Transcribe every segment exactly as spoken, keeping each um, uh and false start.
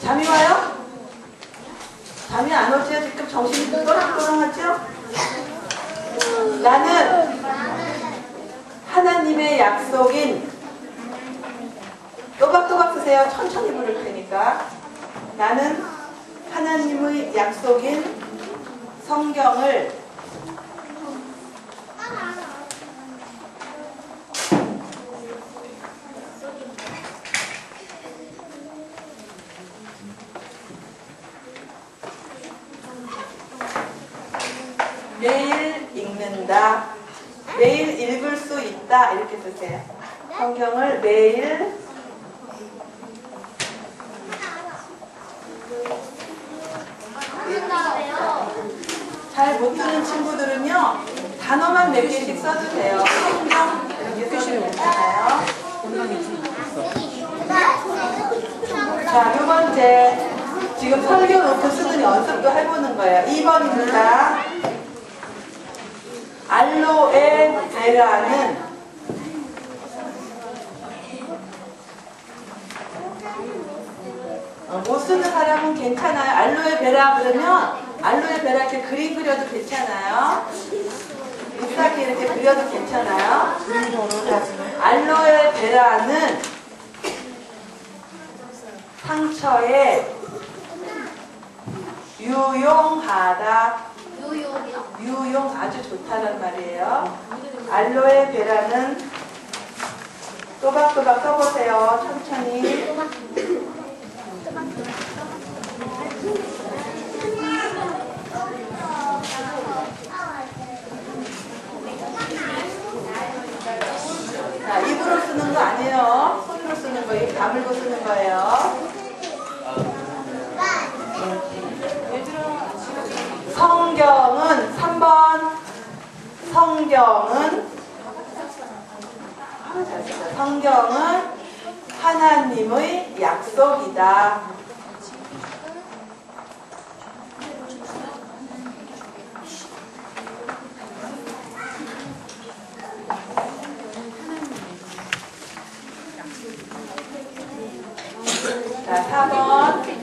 잠이 와요? 잠이 안 오죠? 지금 정신이 또랑또랑하죠? 나는 하나님의 약속인, 또박또박 쓰세요. 천천히 부를 테니까. 나는 하나님의 약속인 성경을 매일 읽는다. 매일 읽을 수 있다. 이렇게 쓰세요. 성경을 매일 잘 못 쓰는 친구들은요, 단어만 몇 개씩 써도 돼요. 성경 이렇게 써도 괜찮아요. 자, 두 번째. 지금 설교 노트 쓰는 연습도 해보는 거예요. 이 번입니다. 알로에 베라는 어, 못 쓰는 사람은 괜찮아요. 알로에 베라 그러면 알로에 베라 이렇게 그림 그려도 괜찮아요. 잎사귀 이렇게 그려도 괜찮아요. 알로에 베라는 상처에 유용하다. 유용 아주 좋다는 말이에요. 알로에 베라는 또박또박 써보세요. 천천히. 자, 입으로 쓰는 거 아니에요. 손으로 쓰는 거, 입 다물고 쓰는 거예요. 성경은 삼 번. 성경은 성경은 하나님의 약속이다. 자, 사 번.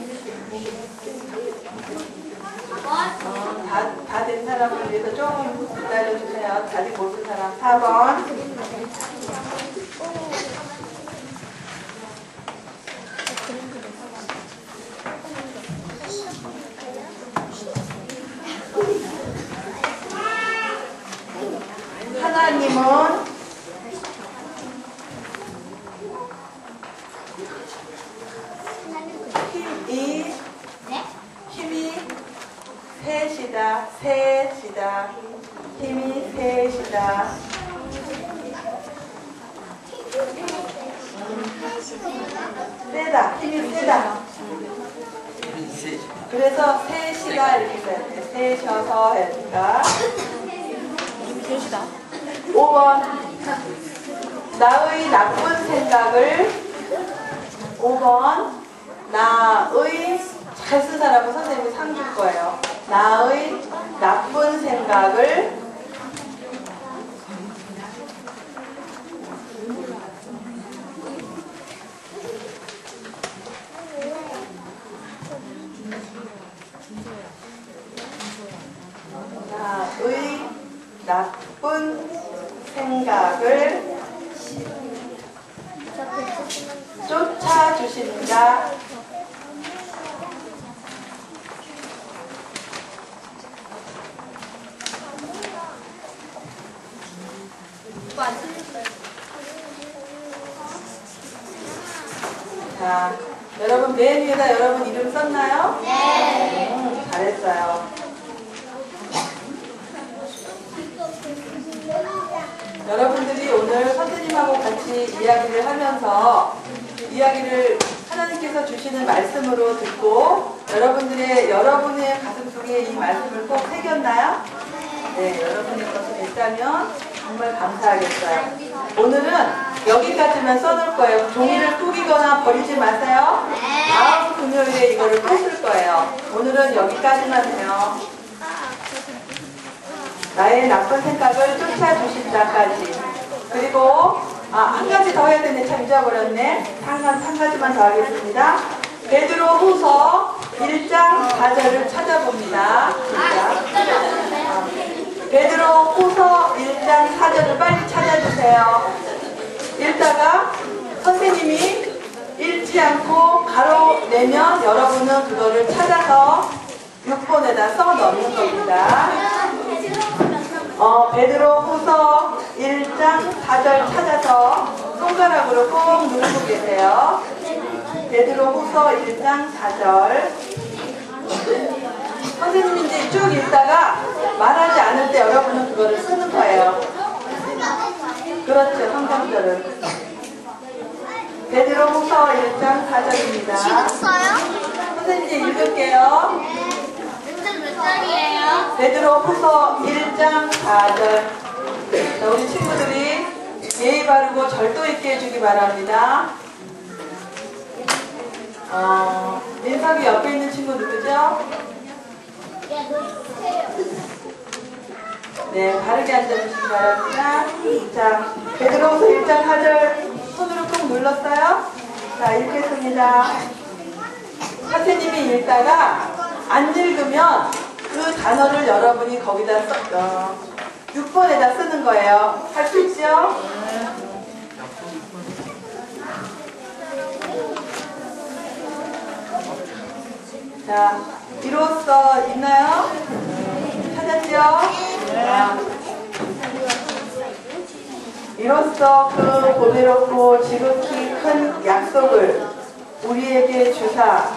어, 다, 다 된 사람을 위해서 조금 기다려주세요. 아직 못 쓴 사람. 사 번. 하나님은 힘이 힘이 셋이다. 셋이다. 힘이 셋이다. 세다. 힘이 세다. 그래서 셋이다 이렇게 써야 돼. 셋셔서 해니까. 셋이다. 오 번. 나의 나쁜 생각을 오 번. 나의 잘 쓴 사람은 선생님이 상 줄 거예요. 나의 나쁜 생각을 나의 나쁜 생각을 쫓아주신다. 자, 여러분 맨 위에다 여러분 이름 썼나요? 네. 음, 잘했어요. 여러분들이 오늘 선생님하고 같이 이야기를 하면서 이야기를 하나님께서 주시는 말씀으로 듣고 여러분들의 여러분의 가슴속에 이 말씀을 꼭 새겼나요? 네, 여러분의 것이 있다면 정말 감사하겠어요. 오늘은 여기까지만 써놓을 거예요. 종이를 꾸기거나 버리지 마세요. 다음 금요일에 이거를 푸실 거예요. 오늘은 여기까지만 해요. 나의 나쁜 생각을 쫓아주신다까지. 그리고 아, 한 가지 더 해야 되는데 참 잊어버렸네. 한, 한 가지만 더 하겠습니다. 베드로 후서 일 장 사 절을 찾아봅니다. 베드로 후서 일 장 사 절을 빨리 찾아주세요. 읽다가 선생님이 읽지 않고 가로 내면 여러분은 그거를 찾아서 육 번에다 써 넣는 겁니다. 어, 베드로 후서 일 장 사 절 찾아서 손가락으로 꼭 누르고 계세요. 베드로 후서 일 장 사 절. 선생님이 이제 쭉 읽다가 말하지 않을 때 여러분은 그거를 쓰는 거예요. 그렇죠, 성경절은. 베드로 후서 일 장 사 절입니다. 지금 써요? 선생님 이제 읽을게요. 몇 절이에요? 베드로 후서 일 장 사 절. 자, 우리 친구들이 예의 바르고 절도 있게 해주기 바랍니다. 어, 민석이 옆에 있는 친구 누구죠? 네, 바르게 앉아주시기 바랍니다. 자, 베드로후서 일 장 사 절 손으로 꼭 눌렀어요? 자, 읽겠습니다. 선생님이 읽다가 안 읽으면 그 단어를 여러분이 거기다 써, 어, 육 번에다 쓰는 거예요. 할 수 있죠? 자, 이로써 있나요? 찾았죠? 자, 이로써 그 보배롭고 지극히 큰 약속을 우리에게 주사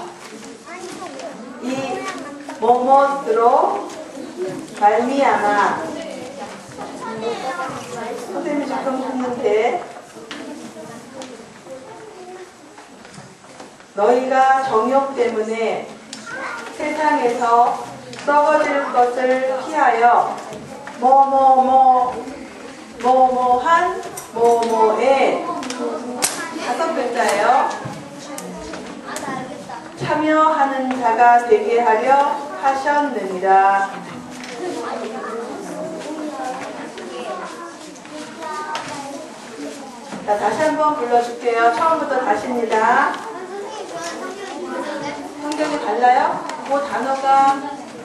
이 뭐뭇으로 말미암아. 선생님이 조금 했는데 너희가 정욕 때문에 세상에서 썩어질 것을 피하여 뭐뭐뭐 뭐뭐한 뭐뭐에 다섯 글자예요. 참여하는 자가 되게 하려 하셨느니라. 자, 다시 한번 불러줄게요. 처음부터 다시입니다. 성경이 달라요? 그 단어가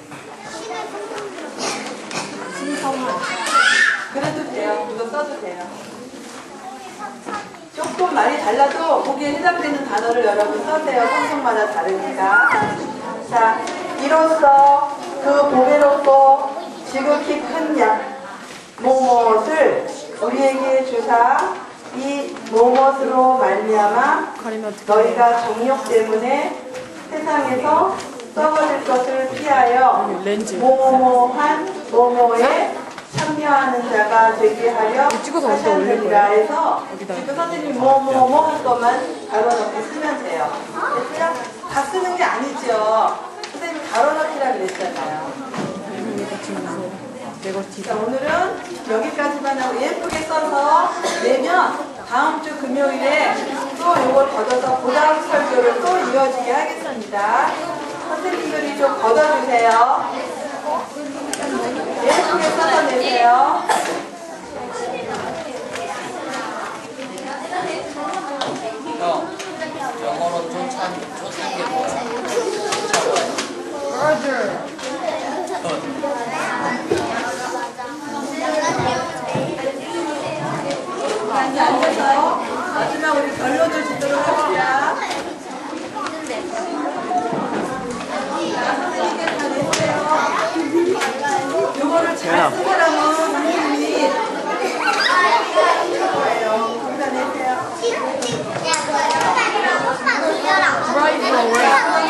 그래도 돼요. 그거 써도 돼요. 조금 말이 달라도 거기에 해당되는 단어를 여러분 써세요. 성경마다 다르니까. 자, 이로써 그 보배롭고 지극히 큰 약 뭐뭇을 우리에게 주사 이 뭐뭇으로 말미암아 너희가 정욕 때문에 세상에서 썩어질 것을 피하여 뭐뭐한 뭐뭐에 참여하는 자가 되게 하려 하셨느니라 해서 그 선생님이 뭐뭐뭐 할 것만 가로넣기 쓰면 돼요. 그냥 다 쓰는 게 아니죠. 선생님이 가로넣기라 그랬잖아요. 자, 오늘은 여기까지만 하고 예쁘게 써서 내면 다음 주 금요일에 또 이걸 걷어서 그 다음 설교를 또 이어지게 하겠습니다. 선생님들이 좀 걷어주세요. 예쁘게 써서 내세요. 형, 영어로 쫓아, 쫓는 게 뭐야? 이제 앉아서 마지막 우리 결론을 주도록 합시다. 자, 선생님께 다 내세요. 요거를 잘 쓴 사람은 선생님이 거예요. 거기다 내세요. 야, 너, 야, 너, 야, 너, 야, 너, 야, 너,